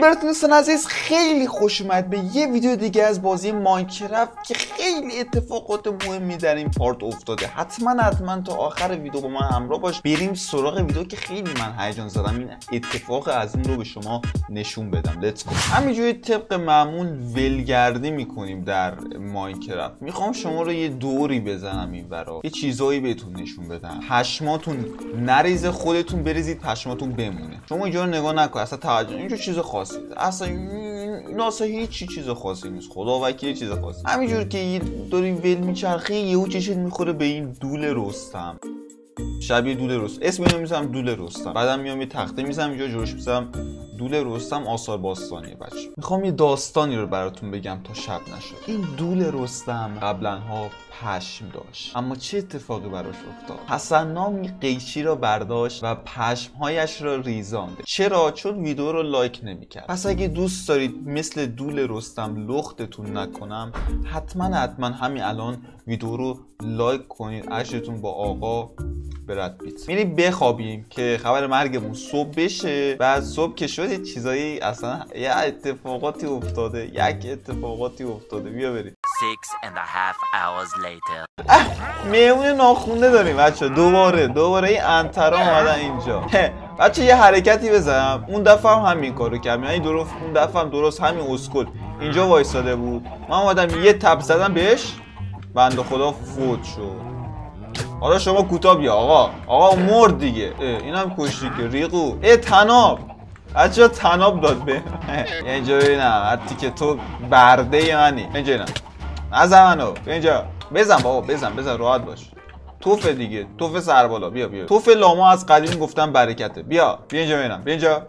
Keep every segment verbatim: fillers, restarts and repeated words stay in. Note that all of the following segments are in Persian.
براتون دوستان عزیز خیلی خوش اومد به یه ویدیو دیگه از بازی ماینکرافت که خیلی اتفاقات مهمی در این پارت افتاده. حتما حتما تا آخر ویدیو با من همراه باش، بریم سراغ ویدیو که خیلی من هیجان زدم این اتفاق عظیم رو به شما نشون بدم. لیتس گو. همینجوری طبق معمول ولگردی میکنیم در ماینکرافت. میخوام شما رو یه دوری بزنم این ورا، یه چیزایی بهتون نشون بدم، پشماتون نریزه، خودتون بریزید پشماتون بمونه. شما اینجا رو نگاه نکن، اصلا توجه، اینجا چیز خاصی اصلا ناسه هیچی چیز خاصی نیست، خدا وکیل چیز خاصی. همینجور که یه داری ول میچرخی یهو چشت میخوره به این دول رستم، شبیه دول رستم، اسم اینو میذارم دول رستم. بعدم میام یه تخته میذارم اینجا جلوش میذارم دول رستم آثار باستانیه. بچه میخوام یه داستانی رو براتون بگم تا شب نشد. این دول رستم قبلا ها پشم داشت، اما چه اتفاقی براش افتاد؟ حسن نام قیچی را برداشت و پشمهایش را ریزاند. چرا؟ چون ویدیو رو لایک نمیکرد. پس اگه دوست دارید مثل دول رستم لختتون نکنم، حتما حتما همین الان ویدیو رو لایک کنید، عشقتون با آقا برد بیت. میریم بخوابیم که خبر مرگمون صبح بشه. بعد صبح که شد چیزایی اصلا یه اتفاقاتی افتاده، یک اتفاقاتی افتاده. بیا بریم. six and a half hours later. میمون ناخونده داریم بچه. دوباره دوباره این انترا اومدن اینجا. بچه یه حرکتی بزنم. اون دفعه هم همین کارو کردم، یعنی درست اون دفعه هم درست همین اسکل اینجا وایساده بود، من اومدم یه تپ زدم بهش، بنده خدا فوت شد. حالا شما کوتاه بیا آقا. آقا مرد دیگه. اینم کشتی که ریقو. ای تناب. بچه تناب داد به اینجا ببینم حتی که تو برده منی. اینجا اینم نزن منو. اینجا بزن بابا، بزن بزن راحت باش. توف دیگه، توف سربالا. بیا بیا. توف لاما از قدیم گفتم برکته. بیا بیا اینجا ببینم. بیا اینجا.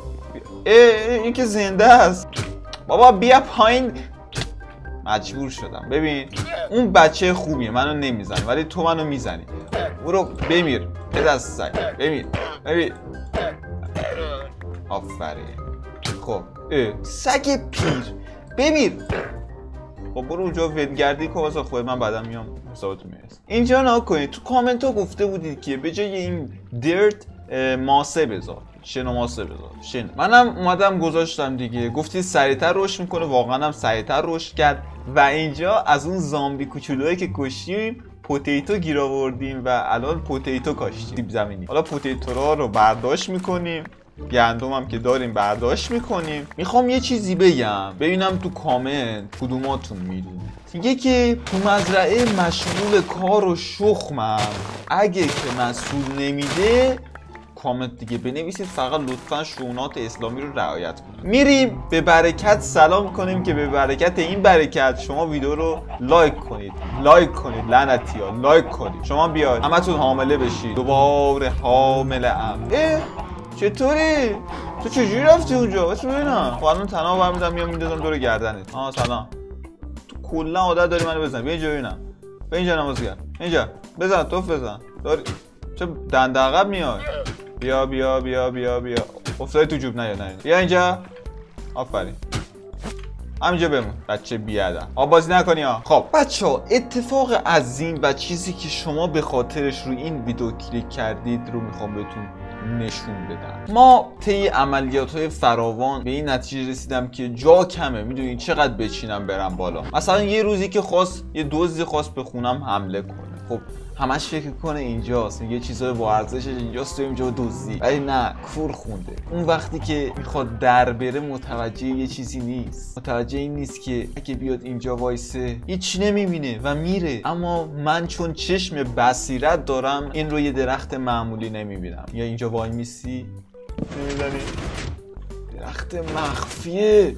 ای این که زنده است. بابا بیا پایین. مجبور شدم. ببین اون بچه خوبیه، منو نمیزنی، ولی تو منو میزنی. برو بمیر. به دست سگ. بمیر. ببین. آفرین. خب سگ پیر بمیر. خب برو اونجا ولگردی که واسه خود من بعدم میام حسابتون میرسه. اینجا نگاه کنید، تو کامنت ها گفته بودید که به جای این دیرت ماسه بذار، شن و ماسه بذار. شن منم اومدم گذاشتم دیگه. گفتید سریعتر رشد میکنه، واقعا هم سریعتر رشد کرد. و اینجا از اون زامبی کوچولویی که کشتیم پوتیتو گیر آوردیم و الان پوتیتو کاشتیم زمینی. حالا پوتیتو رو برداشت میکنیم، گندم هم که داریم برداشت میکنیم. میخوام یه چیزی بگم ببینم تو کامنت کدوماتون میدونید. میگه که تو مزرعه مشغول کار و شخمم، اگه که مسئول نمیده کامنت دیگه بنویسید، فقط لطفا شونات اسلامی رو رعایت کنید. میریم به برکت سلام کنیم که به برکت این برکت شما ویدیو رو لایک کنید. لایک کنید لعنتی ها، لایک کنید. شما بیاید همتون حامله بشید. دوباره حامله ام. اه چطوری؟ تو چجوری رفتی اونجا؟ بس ببینم. خب الان تنها برمی‌دارم میام میندازم دور گردنت. آها سلام. تو کلا عادت داری منو بزنی. بیا اینجا ببینم. بیا اینجا نمازگر. اینجا. بزن توف بزن. داری چه دنده عقب میای؟ بیا بیا بیا بیا بیا. افتادی تو جوب. نه نه. بیا اینجا. آفرین. همینجا بمون بچه بیادم. آ بازی نکنی ها. خب بچه‌ها اتفاق عظیم و چیزی که شما به خاطرش روی این ویدیو کلیک کردید رو میخوام بهتون نشون بدم. ما طی عملیات‌های فراوان به این نتیجه رسیدم که جا کمه. میدونید چقدر بچینم برم بالا. مثلا یه روزی که خواست یه دزدی خواست به خونم حمله کنه، خب همش فکر کنه اینجاست، یه چیزای با ارزشش اینجاست، تو اینجا دزدی. ولی نه، کور خونده. اون وقتی که میخواد در بره متوجه یه چیزی نیست، متوجه این نیست که اگه بیاد اینجا وایسه هیچ نمیبینه و میره. اما من چون چشم بصیرت دارم این رو یه درخت معمولی نمیبینم. یا اینجا وای میسی نمیدونی درخت مخفیه.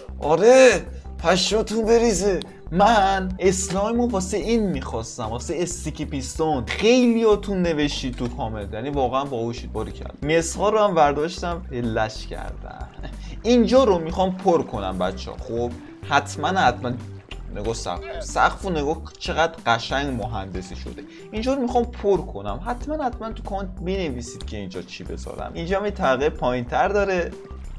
آره پشماتون بریزه. من اسلایمو واسه این میخواستم، واسه استیکی پیستون. خیلیاتون نوشتید تو کامنت، یعنی واقعا باهوشید. باری کرد مسخا رو هم برداشتم پلش کردم. اینجا رو میخوام پر کنم بچه ها. خب حتما حتما نگاه سقف سقف و نگاه چقدر قشنگ مهندسی شده. اینجا رو میخوام پر کنم. حتما حتما تو کامنت بنویسید که اینجا چی بذارم. اینجا می طبقه پایینتر داره،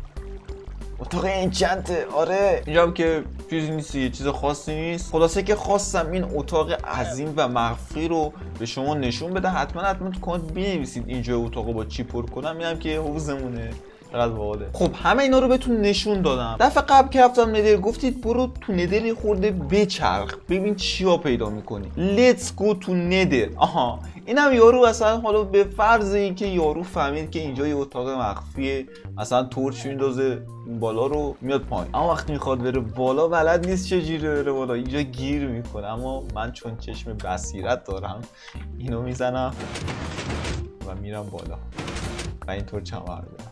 اتاق انچنته. آره اینجا هم که چیزی نیست، چیز خاصی نیست. خلاصه که خواستم این اتاق عظیم و مخفی رو به شما نشون بده. حتما حتما تو کامنت بنویسید اینجا اتاقو با چی پر کنم. میگم که حوزمونه چقدر باحاله. خب همه اینا رو بهتون نشون دادم. دفعه قبل که رفتم ندر گفتید برو تو ندر یه خورده بچرخ ببین چیا پیدا میکنی. لیتس گو تو ندر. آها اینم یارو اصلا حالا به فرض اینکه یارو فهمید که اینجا یه اتاق مخفیه، مثلا تورچ میندازه بالا رو میاد پایین، اما وقتی میخواد بره بالا بلد نیست چجوری بره بالا، اینجا گیر میکنه. اما من چون چشم بصیرت دارم اینو میزنم و میرم بالا و اینطور چمر دارم.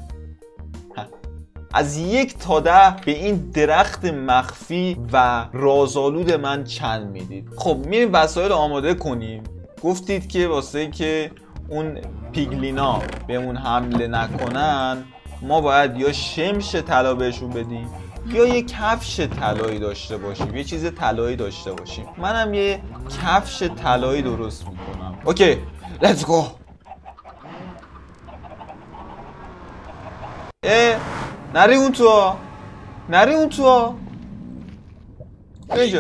از یک تا ده به این درخت مخفی و رازآلود من چند میدید؟ خب میریم وسایل آماده کنیم. گفتید که واسه که اون پیگلینا بهمون حمله نکنن ما باید یا شمش طلا بهشون بدیم یا یه کفش طلایی داشته باشیم، یه چیز طلایی داشته باشیم. منم یه کفش طلایی درست میکنم. اوکی لیتس گو. اه نری اون تو، نری اون تو اینجا.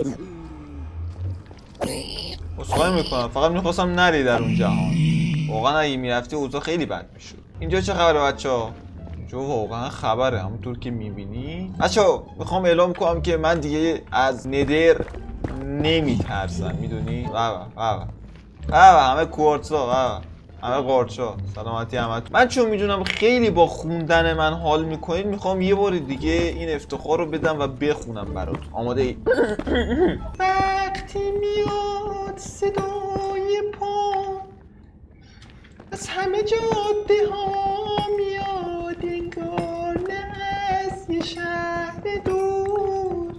اصخایی میکنم، فقط میخواستم نری در اون جهان. واقعا اگه میرفتی اوضاع خیلی بد میشد. اینجا چه خبره بچه ها؟ اینجا واقعا خبره همونطور که میبینی. بچه ها میخوام اعلام کنم که من دیگه از ندر نمیترسم، میدونی؟ بابا بابا بابا همه کوارتزا، بابا همه قارچا، سلامتی همه. من چون میدونم خیلی با خوندن من حال میکنید میخوام یه بار دیگه این افتخار رو بدم و بخونم برات. آماده ای؟ وقتی میاد صدای پا از همه جاده ها میاد انگار نه از یه شهر دور.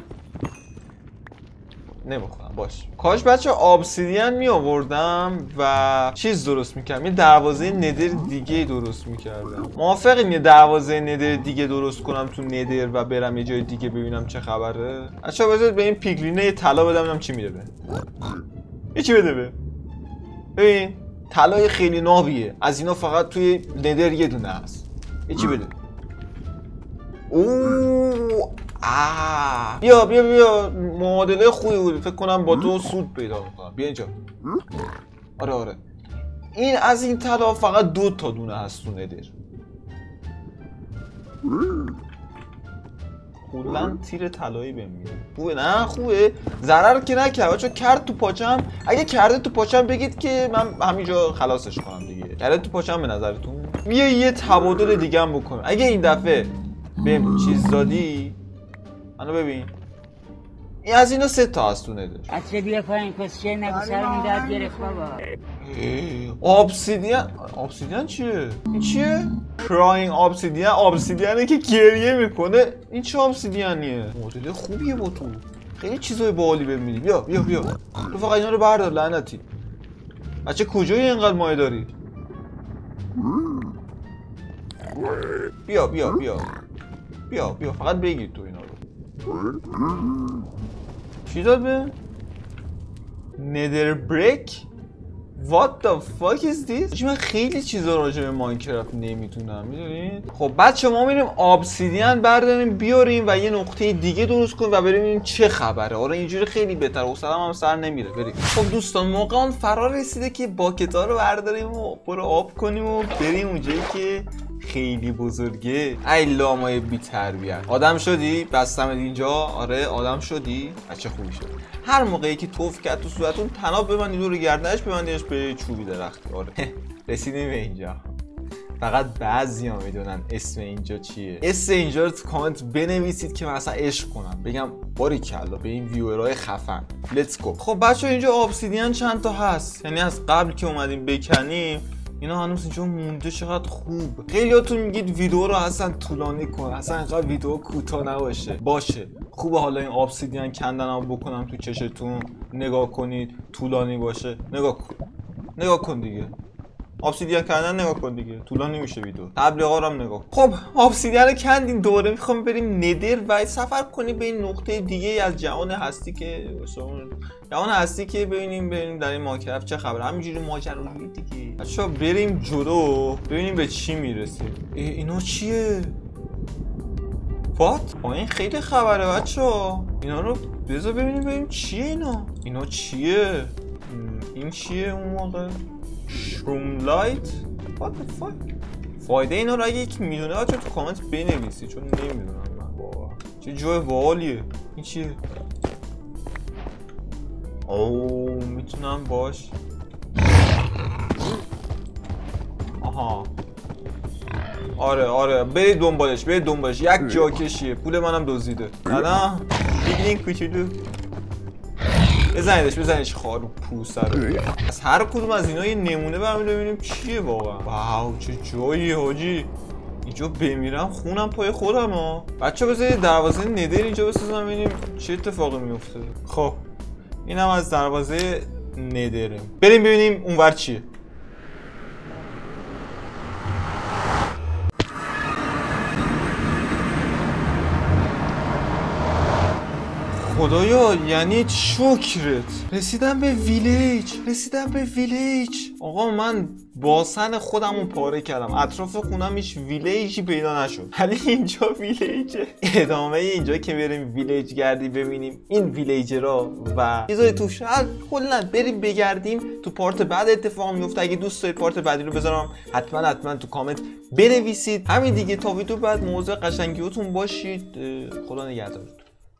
نمیخونم باش. کاش بچه ابسیدین می آوردم و چیز درست میکردم، یه دروازه ندر دیگه درست میکردم. موافقین یه دروازه ندر دیگه درست کنم تو ندر و برم یه جای دیگه ببینم چه خبره؟ بچه بذارید به این پیگلینه یه طلا بدم ببینم چی میده به. یه چی بده به؟ ببین طلای خیلی نابیه، از اینا فقط توی ندر یه دونه هست. یه چی بده؟ اوه آه. بیا بیا بیا معادله خوبی بود، فکر کنم با تو سود پیدا میکنم. بیا اینجا. آره آره این از این طلا فقط دو تا دونه هست تو ندر. کلا تیر طلایی بهم میده. خوبه نه خوبه؟ ضرر که نکرد بچا، کرد تو پاچم. اگه کرده تو پاچم بگید که من همینجا خلاصش کنم دیگه. کرده تو پاچم به نظرتون؟ بیا یه تبادل دیگه هم بکنم. اگه این دفعه بهم چیز دادی منو ببین، این از اینا سه تا هست تو ندر. اصلا بیا پایین کسچه نگو سرمون درد گرفت بابا. ابسیدین؟ ابسیدین چیه؟ این چیه؟ کراین ابسیدین؟ ابسیدینه که گریه میکنه. این چه ابسیدینیه؟ مدل خوبیه با تو، خیلی چیزای باحالی بهم میدی. بیا بیا بیا تو فقط اینا رو بردار لعنتی. بچه کجایی اینقدر مایه داری؟ بیا بیا بیا بیا بیا فقط بگیر تو اینا رو. چی داد به؟ ندر بریک؟ What the fuck is this؟ من خیلی چیزا راجع به ماینکرافت نمیدونم میدونید؟ خب بچه ما میریم ابسیدین برداریم بیاریم و یه نقطه دیگه درست کنیم و بریم چه خبره. آره اینجوری خیلی بهتره، حوصله‌ام هم سر نمیره. بریم. خب دوستان موقع اون فرار رسیده که باکتا رو برداریم و پر آب کنیم و بریم اونجایی که خیلی بزرگه. ای لامای بی تربیت. آدم شدی؟ بستمت اینجا؟ آره آدم شدی؟ بچه خوبی شد. هر موقعی که توف کرد تو صورتون تناب ببندید دور گردنش ببندیدش به چوبی درختی. آره رسیدیم به اینجا. فقط بعضیا میدونن اسم اینجا چیه. اسم اینجا رو تو کامنت بنویسید که من اصلا عشق کنم بگم باریکلا به این ویورای خفن. لیتس گو. خب بچه اینجا ابسیدین چند تا هست؟ یعنی از قبل که اومدیم بکنیم اینا هنوز اینجا مونده. چقدر خوب. خیلیاتون میگید ویدیو رو اصلا طولانی کن، اصلا اینقدر ویدیو کوتاه نباشه. باشه خوبه حالا این ابسیدین کندنمو بکنم تو چشتون نگاه کنید، طولانی باشه. نگاه کن نگاه کن دیگه، ابسیدین کندن نگاه کن دیگه، طولانی میشه ویدیو. تبلیغا رو هم نگاه. خب ابسیدین رو کندیم، دوباره میخوام بریم ندر و سفر کنیم به این نقطه دیگه از جهان هستی که جهان هستی که ببینیم ببینیم در این ماینکرافت چه خبره. همینجوری ماجراجویی دیگه. بچه‌ها بریم جلو ببینیم به چی میرسیم. اینا چیه؟ وات؟ آ این خیلی خبره بچه‌ها. اینا رو بذار ببینیم ببینیم چیه اینا. اینا چیه؟ این چیه اون موقع؟ شروم لایت؟ What the fuck؟ فایده اینا رو اگه یکی میدونه بچه تو کامنت بنویسی، چون نمیدونم من واقعا. چه جای باحالیه این. چیه؟ اوه میتونم باش. آها آره آره برید دنبالش، برید دنبالش. یک جاکشیه، پول منم دزدیده. سلام بیگلینگ کوچولو. بزنیدش بزنیدش خارو پوسته رو. از هر کدوم از اینا یه نمونه برمید ببینیم چیه واقعا. واو چه جایی حاجی. اینجا بمیرم خونم پای خودم ها. بچه بذارید دروازه ندر اینجا بسازم ببینیم چه اتفاقی میفته. خب اینم از دروازه ندره. بریم ببینیم اونور چیه. خدایا یعنی شکرت رسیدم به ویلیج. رسیدم به ویلیج. آقا من باسن خودمو پاره کردم، اطراف خونم هیچ ویلیجی پیدا نشد، ولی اینجا ویلیجه. ادامه اینجا که بریم ویلیج گردی ببینیم این ویلیجرها و چیزای توش هست کلا بریم بگردیم. تو پارت بعد اتفاق میفته. اگه دوست دارید پارت بعدی رو بذارم حتما حتما تو کامنت بنویسید. همین دیگه، تا ویدیو بعد موضوع قشنگیاتون باشید. خدا نگهدارتون.